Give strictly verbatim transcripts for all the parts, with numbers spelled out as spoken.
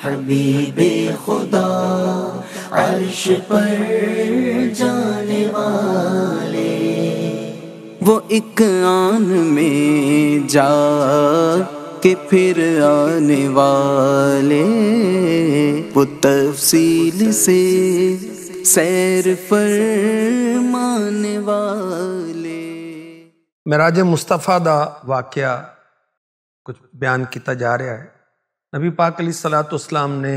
حبیب خدا عرش پر جانے والے، وہ ایک آن میں جا کہ پھر آنے والے، وہ تفصیل سے سیر فرمانے والے۔ معراج مصطفیٰ دا واقعہ کچھ بیان کیتا جا رہا ہے۔ نبی پاک علیہ الصلوۃ والسلام نے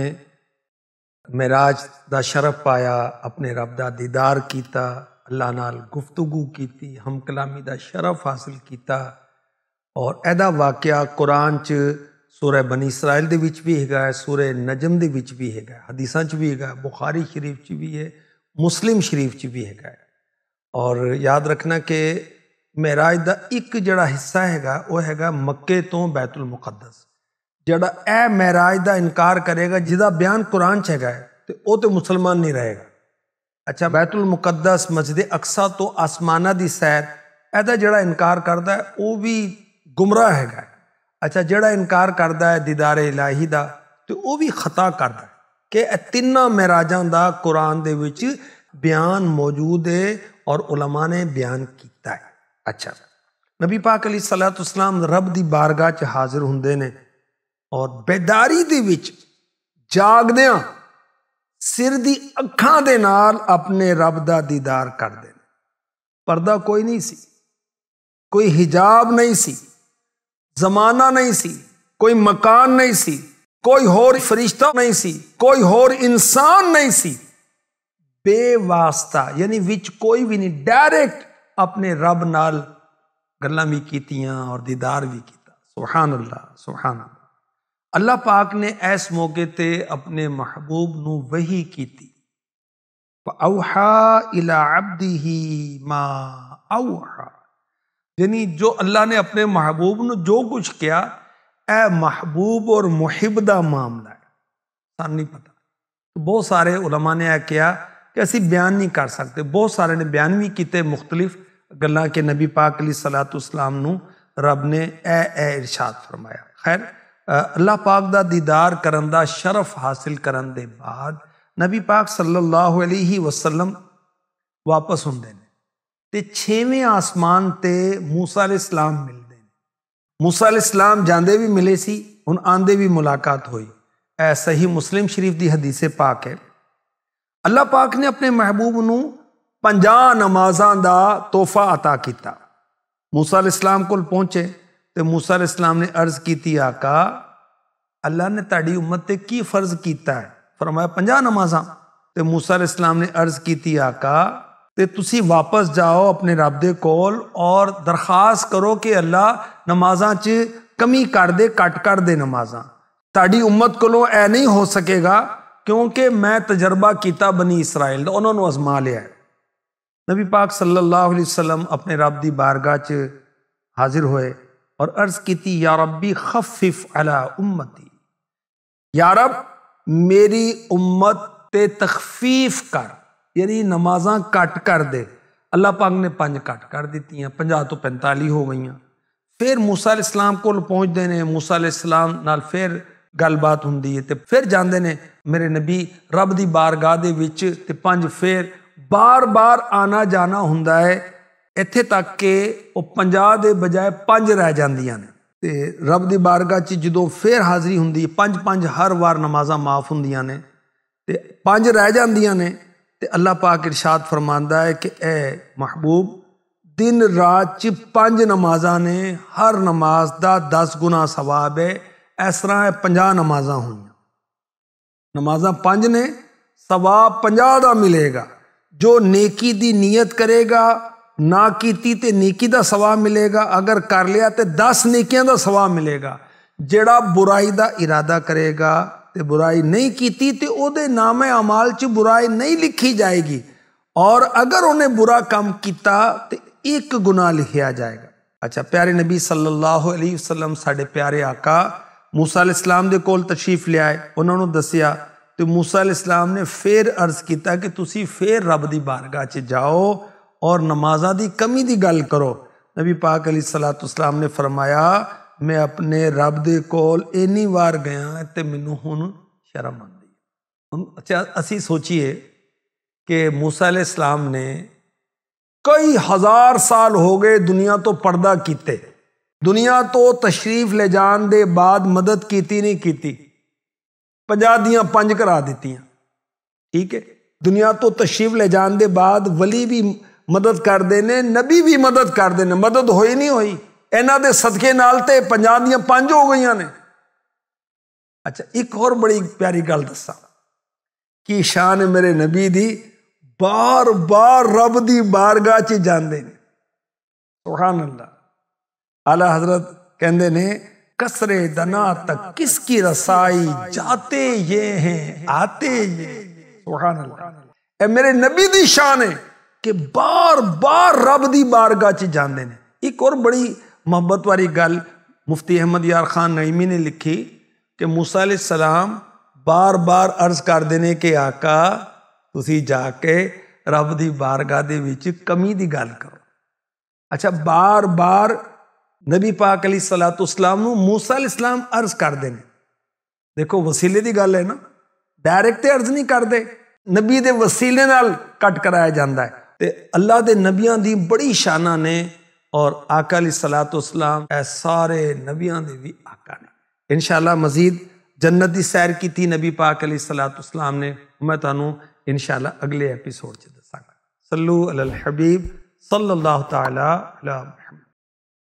معراج دا شرف پایا، اپنے رب دا دیدار کیتا، اللہ نال گفتگو کیتی، ہم کلامی دا شرف حاصل کیتا، اور ایدا واقعہ قرآن چ سورہ بنی اسرائیل دے وچ بھی ہے، سورہ نجم دے وچ بھی ہے، حدیثاں چ بھی ہے، بخاری شریف چ بھی ہے، مسلم شریف چ بھی ہے۔ اور یاد رکھنا کہ معراج دا ایک جڑا حصہ ہے گا وہ ہے گا مکے تو بیت المقدس۔ جڑا اے معراج دا انکار کرے گا جدا بیان قرآن چ ہے تو وہ تو مسلمان نہیں رہے گا۔ اچھا، بیت المقدس مسجد اقصی تو آسمانہ دی سیر، ایدا جڑا انکار کردا ہے وہ بھی گمراہ ہے گا۔ اچھا، جڑا انکار کردا ہے دیدار الہی دا تو وہ بھی خطا کردا ہے کہ تیناں معراجاں دا قرآن دے وچ بیان موجود ہے اور علماء نے بیان کیتا ہے۔ اچھا، نبی پاک علیہ الصلوۃ والسلام رب دی بارگاہ چ حاضر ہوندے نے اور بیداری دے وچ جاگدیاں سر دی اکھاں دے نال اپنے رب دا دیدار کردے نے۔ پردہ کوئی نہیں سی، کوئی حجاب نہیں سی، زمانہ نہیں سی، کوئی مکان نہیں سی، کوئی ہور فرشتہ نہیں سی، کوئی ہور انسان نہیں سی، بے واسطہ یعنی وچ کوئی بھی نہیں، ڈائریکٹ اپنے رب نال گلاں بھی کیتیاں اور دیدار بھی کیتا۔ سبحان اللہ، سبحان اللہ۔ اللہ پاک نے اس موقع تے اپنے محبوب نو وحی کیتی، فَأَوْحَا إِلَىٰ عَبْدِهِ مَا أَوْحَا، یعنی جو اللہ نے اپنے محبوب نو جو کچھ کیا، اے محبوب اور محب دا معاملہ ہے، سان نہیں پتا۔ بہت سارے علماء نے یہ کیا کہ اسی بیان نہیں کر سکتے، بہت سارے نے بیان بھی کیتے مختلف گلاں کہ نبی پاک علیہ الصلوۃ والسلام نو رب نے اے اے ارشاد فرمایا۔ خیر، اللہ پاک دا دیدار کرن دا شرف حاصل کرن دے بعد نبی پاک صلی اللہ علیہ وسلم واپس ہوندے نے تے چھویں آسمان تے موسیٰ علیہ السلام ملدے نے۔ موسیٰ علیہ السلام جاندے بھی ملے سی، ہن آندے بھی ملاقات ہوئی۔ اے صحیح مسلم شریف دی حدیث پاک ہے، اللہ پاک نے اپنے محبوب نو پنجاہ نمازاں دا تحفہ عطا کیتا۔ موسیٰ علیہ السلام کول پہنچے تے موسیٰ علیہ السلام نے عرض کیتی، آقا اللہ نے تہاڈی امت تے کی فرض کیتا ہے؟ فرمایا پنجاہ نمازاں۔ تے موسیٰ علیہ السلام نے عرض کیتی، آقا تے تسی واپس جاؤ اپنے رب دے کول اور درخواست کرو کہ اللہ نمازاں چ کمی کر دے، کٹ کر دے نمازاں۔ تہاڈی امت کولوں اے نہیں ہو سکے گا کیونکہ میں تجربہ کیتا بنی اسرائیل دا، انہوں نے آزما لیا ہے۔ نبی پاک صلی اللہ علیہ وسلم اپنے رب دی بارگاہ چ حاضر ہوئے اور عرض کیتی، یا ربی خفف علی امتی، یا رب میری امت تے تخفیف کر، یعنی نمازاں کٹ کر دے۔ اللہ پاک نے پنج کٹ کر دیتی ہیں، پنجاہ تو پینتالی ہو گئیاں۔ پھر موسیٰ علیہ السلام کول پہنچ دے نے، موسیٰ علیہ السلام نال پھر گل بات ہوندی ہے تے پھر جاندے نے میرے نبی رب دی بارگاہ دے وچ تے پنج پھر بار بار آنا جانا ہوندا ہے، ایتھے تک کہ وہ پنجاہ دے بجائے پنج رہ جاندیاں نے۔ تے رب دی بارگاہ چ جدوں پھر حاضری ہوندی، پنج پنج ہر وار نمازاں معاف ہوندیاں نے تے پنج رہ جاندیاں نے، تے اللہ پاک ارشاد فرماندا ہے کہ اے محبوب دن رات چ پنج نمازاں نے، ہر نماز دا دس گنا ثواب ہے، اس طرح پنجاہ نمازاں ہوئیں، نمازاں پنج نے، ثواب پنجاہ دا ملے گا۔ جو نیکی دی نیت کرے گا، نہ کیتی تے نیکی دا ثواب ملے گا، اگر کر لیا تے دس نیکیاں دا ثواب ملے گا۔ جڑا برائی دا ارادہ کرے گا تے برائی نہیں کیتی تے او دے نام اعمال چ برائی نہیں لکھی جائے گی، اور اگر انہیں برا کام کیتا تے ایک گناہ لکھیا جائے گا۔ اچھا، پیارے نبی صلی اللہ علیہ وسلم ساڈے پیارے آقا موسیٰ علیہ السلام دے کول تشریف لے آئے، انہوں نے دسیا تو موسیٰ علیہ السلام نے پھر عرض کیتا کہ تسی پھر رب دی بارگاہ چ جاؤ اور نمازاں دی کمی دی گل کرو۔ نبی پاک علیہ الصلوۃ والسلام نے فرمایا، میں اپنے رب دے کول اینی وار گیا تے مینوں ہن شرم آتی ہے۔ اچھا اسی سوچیے کہ موسیٰ علیہ السلام نے کئی ہزار سال ہو گئے دنیا تو پردہ کیتے، دنیا تو تشریف لے جان دے بعد مدد کیتی نہیں کیتی، پنجا دیاں پنج کرا دیتی ہیں، ٹھیک ہے، دنیا تو تشریف لے جان دے بعد ولی بھی مدد کر دینے، نبی بھی مدد کر دینے، مدد ہوئی نہیں ہوئی، اینا دے صدقے نال تے پنجا دیاں پنج ہو گئیاں نے۔ اچھا ایک اور بڑی پیاری گل دسا کہ شان میرے نبی دی بار بار رب دی بارگاہ چ جاندے نے، سبحان اللہ۔ اعلی حضرت کہندے نے کسرے دنا تک کس کی رسائی، جاتے یہ ہیں آتے یہ، سبحان اللہ۔ اے میرے نبی دی شان ہے کہ بار بار رب دی بارگاہ چ جاندے نے۔ ایک اور بڑی محبت والی گل مفتی احمد یار خان نعیمی نے لکھی کہ موسیٰ علیہ السلام بار بار عرض کر دینے کہ آقا تسی جا کے رب دی بارگاہ دے وچ کمی دی گل کرو۔ اچھا بار بار نبی پاک علیہ الصلوۃ والسلام نو موسیٰ علیہ السلام عرض کر دینے، دیکھو وسیلے دی گل ہے نا، ڈائریکٹ تے عرض نہیں کر دے، نبی دے وسیلے نال کٹ کرایا جاندہ ہے۔ تے اللہ دے نبیاں دی بڑی شانہ نے، اور آقا علیہ الصلوۃ والسلام اے سارے نبیاں دے بھی آقا نے۔ انشاءاللہ مزید جنت دی سیر کیتی نبی پاک علیہ الصلوۃ والسلام نے، میں تانوں انشاءاللہ اگلے ایپیسوڈ چ دساں گا۔ صلو علی الحبیب صلی اللہ تعالی علی محمد۔